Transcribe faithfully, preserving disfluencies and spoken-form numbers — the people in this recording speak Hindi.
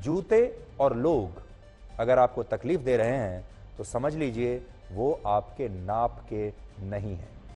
जूते और लोग अगर आपको तकलीफ दे रहे हैं तो समझ लीजिए वो आपके नाप के नहीं हैं।